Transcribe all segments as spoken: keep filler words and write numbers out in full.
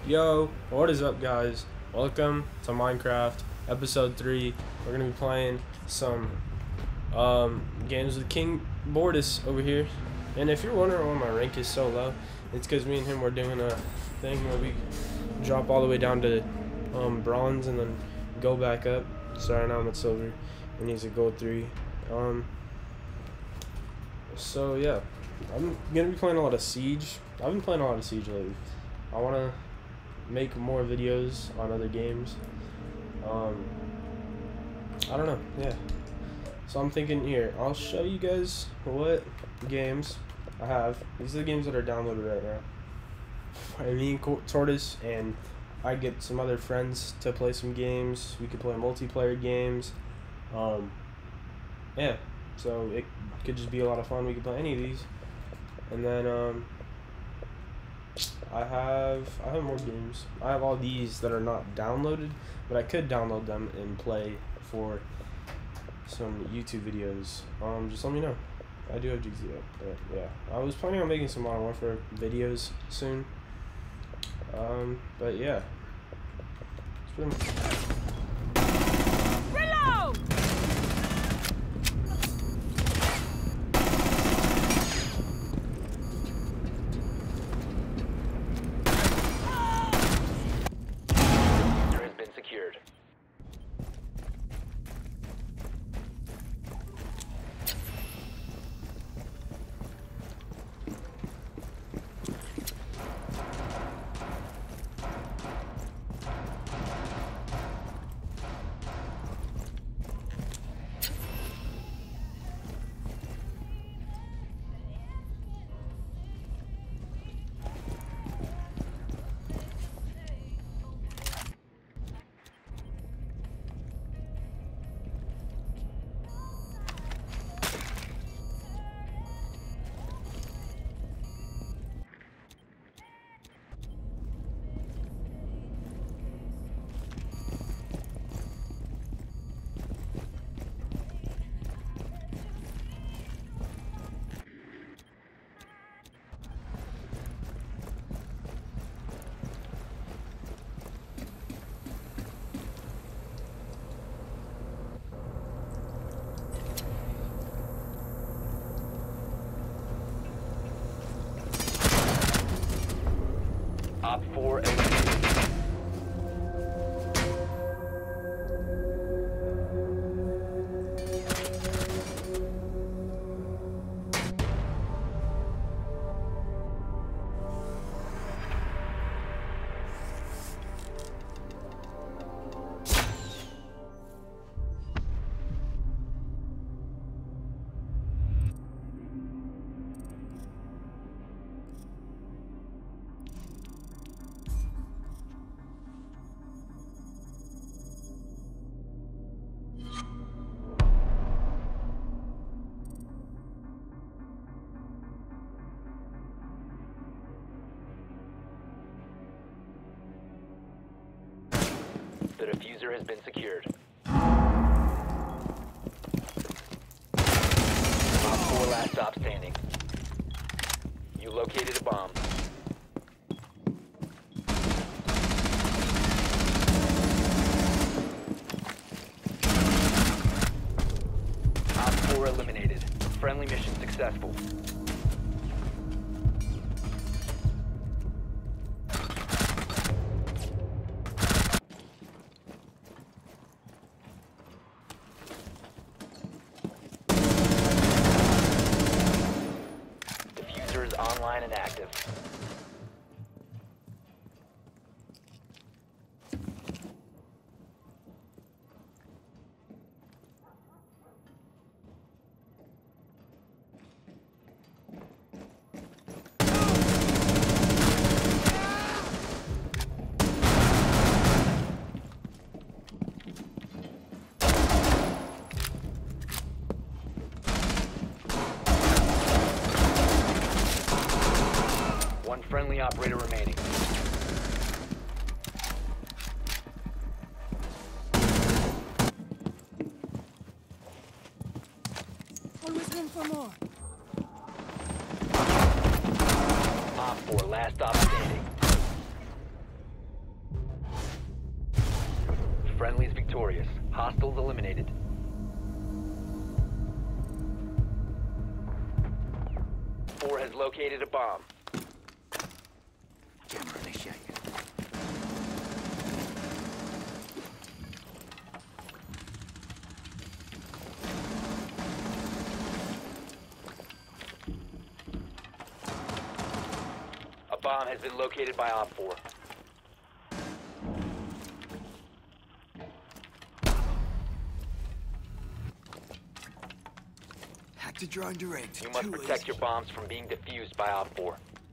Yo, what is up, guys? Welcome to Minecraft episode three. We're gonna be playing some um, games with King Tortoise over here. And if you're wondering why my rank is so low, it's because me and him were doing a thing where we drop all the way down to um, bronze and then go back up. So right now I'm at silver and he's at gold three. Um, so yeah, I'm gonna be playing a lot of Siege. I've been playing a lot of Siege lately. I wanna make more videos on other games. Um, I don't know, yeah. So I'm thinking here, I'll show you guys what games I have. These are the games that are downloaded right now. I mean, Tortoise and I get some other friends to play some games. We could play multiplayer games. Um, yeah, so it could just be a lot of fun. We could play any of these. And then, um, I have I have more games. I have all these that are not downloaded, but I could download them and play for some YouTube videos. Um, just let me know. I do have G Z, but yeah, I was planning on making some Modern Warfare videos soon. Um, but yeah, it's pretty much. Reload! Op four eliminated. The diffuser has been secured. Op four last stop standing. You located a bomb. Op four eliminated. Friendly mission successful. Online and active. One friendly operator remaining. Always room for more. Op four last stop standing. Hostiles eliminated. Four has located a bomb. Camera initiated. A bomb has been located by Op four. Hack to drone direct. You must Too protect easy. your bombs from being defused by Op four.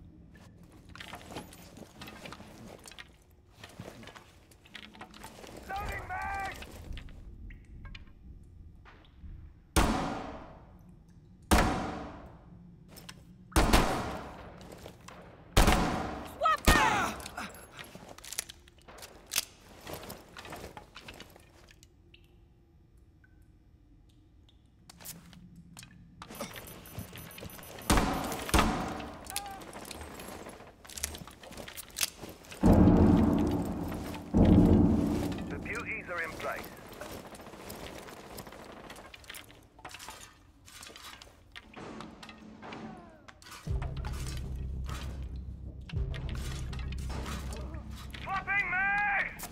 The beauties are in place. Swapping mags!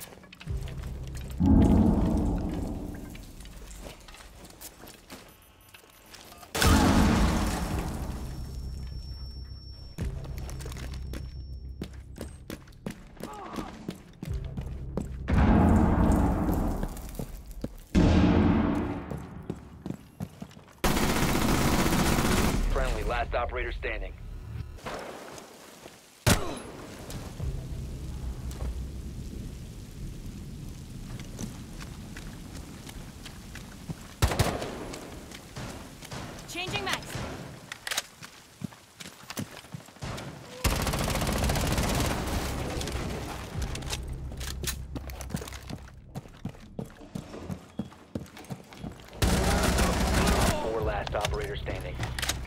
Friendly, last operator standing. Changing mags. Four last operator standing.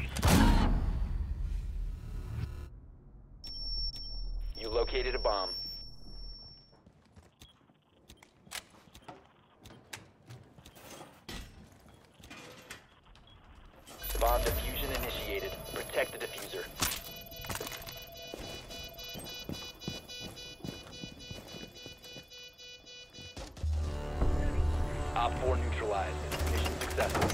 You located a bomb. Bomb diffusion initiated. Protect the diffuser. Op four neutralized. Mission successful.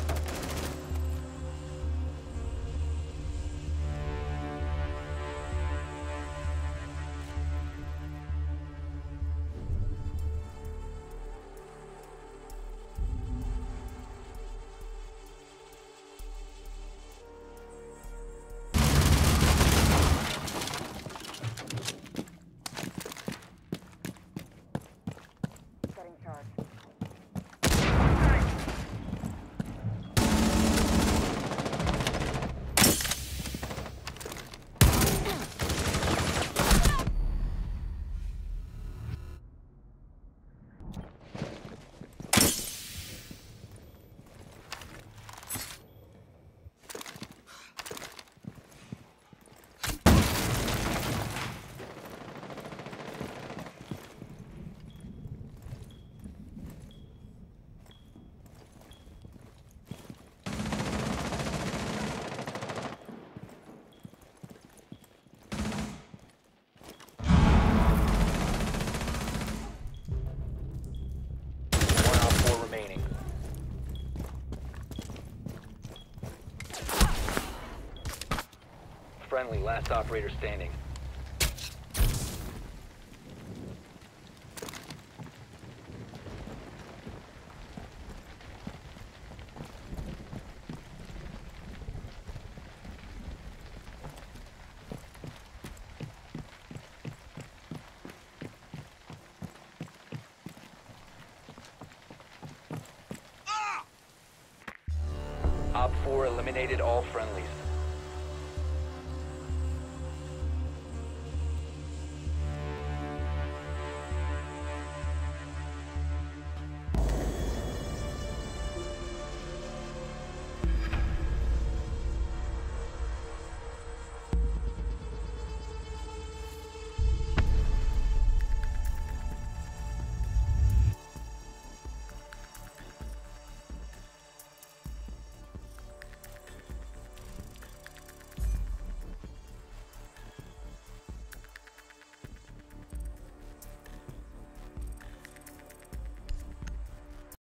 Setting charge. One Op four remaining. Friendly, last operator standing. Op four eliminated all friendlies.